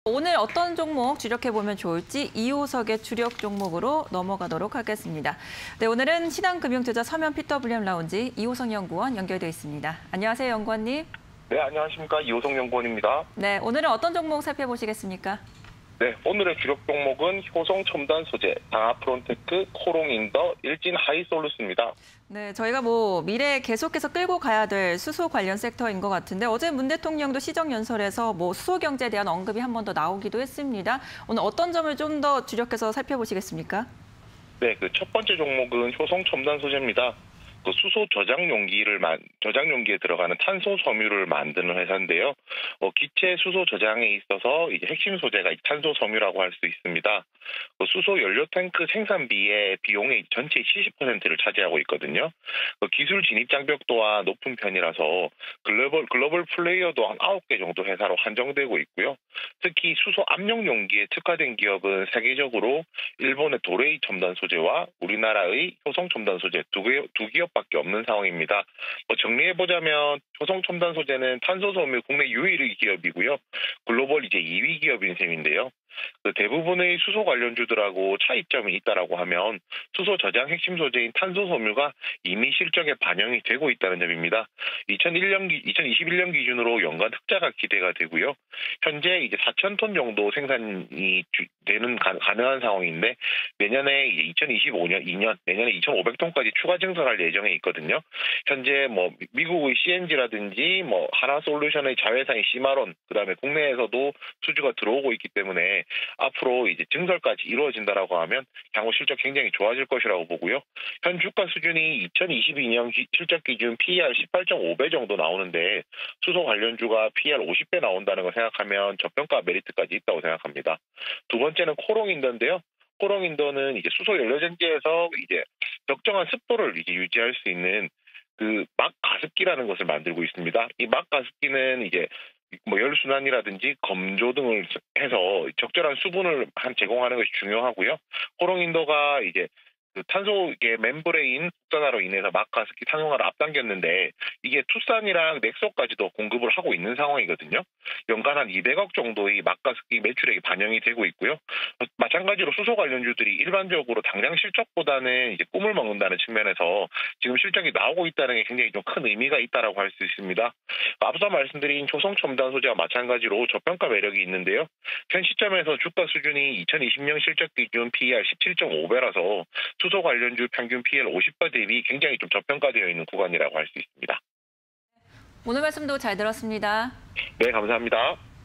오늘 어떤 종목 주력해보면 좋을지 2호석의 주력 종목으로 넘어가도록 하겠습니다. 네, 오늘은 신한금융투자 서면 PWM 라운지 이호석 연구원 연결돼 있습니다. 안녕하세요, 연구원님. 네, 안녕하십니까. 이호석 연구원입니다. 네, 오늘은 어떤 종목 살펴보시겠습니까? 네, 오늘의 주력 종목은 효성첨단 소재, 당하프론테크, 코롱인더, 일진하이솔루스입니다. 네, 저희가 미래에 계속해서 끌고 가야 될 수소 관련 sek터인 것 같은데 어제 문 대통령도 시정연설에서 수소 경제에 대한 언급이 한 번 더 나오기도 했습니다. 오늘 어떤 점을 좀 더 주력해서 살펴보시겠습니까? 네, 첫 번째 종목은 효성첨단 소재입니다. 수소 저장 용기에 들어가는 탄소 섬유를 만드는 회사인데요. 기체 수소 저장에 있어서 이제 핵심 소재가 탄소 섬유라고 할 수 있습니다. 수소 연료 탱크 생산비의 비용의 전체 70%를 차지하고 있거든요. 기술 진입 장벽도가 높은 편이라서 글로벌 플레이어도 한 9개 정도 회사로 한정되고 있고요. 특히 수소 압력 용기에 특화된 기업은 세계적으로 일본의 도레이 첨단 소재와 우리나라의 효성 첨단 소재 두 기업밖에 없는 상황입니다. 정리해보자면 효성 첨단 소재는 탄소 섬유 국내 유일의 기업이고요. 글로벌 2위 기업인 셈인데요. 대부분의 수소 관련주들하고 차이점이 있다라고 하면 수소 저장 핵심 소재인 탄소 섬유가 이미 실적에 반영이 되고 있다는 점입니다. 2021년 기준으로 연간 흑자가 기대가 되고요. 현재 이제 4,000톤 정도 생산이 가능한 상황인데 내년에 이제 2025년, 내년에 2,500톤까지 추가 증설할 예정에 있거든요. 현재 미국의 CNG라든지 하나솔루션의 자회사인 시마론, 그다음에 국내에서도 수주가 들어오고 있기 때문에 앞으로 이제 증설까지 이루어진다라고 하면 향후 실적 굉장히 좋아질 것이라고 보고요. 현 주가 수준이 2022년 실적 기준 PER 18.5배 정도 나오는데 수소 관련주가 PER 50배 나온다는 걸 생각하면 저평가 메리트까지 있다고 생각합니다. 두 번째는 코롱인더인데요. 코롱인더는 이제 수소 연료 전지에서 이제 적정한 습도를 이제 유지할 수 있는 막 가습기라는 것을 만들고 있습니다. 이 막 가습기는 이제 열순환이라든지 검조 등을 해서 적절한 수분을 제공하는 것이 중요하고요. 호롱인더가 이제 탄소의 멤브레인 국산화로 인해서 막 가습기 상용화를 앞당겼는데 이게 투싼이랑 넥소까지도 공급을 하고 있는 상황이거든요. 연간 한 200억 정도의 막 가습기 매출액이 반영이 되고 있고요. 마찬가지로 수소 관련주들이 일반적으로 당장 실적보다는 이제 꿈을 먹는다는 측면에서 지금 실적이 나오고 있다는 게 굉장히 좀 큰 의미가 있다라고 할 수 있습니다. 앞서 말씀드린 효성첨단 소재와 마찬가지로 저평가 매력이 있는데요. 현 시점에서 주가 수준이 2020년 실적 기준 PER 17.5배라서 수소 관련주 평균 PL 50배 대비 굉장히 좀 저평가되어 있는 구간이라고 할 수 있습니다. 오늘 말씀도 잘 들었습니다. 네, 감사합니다.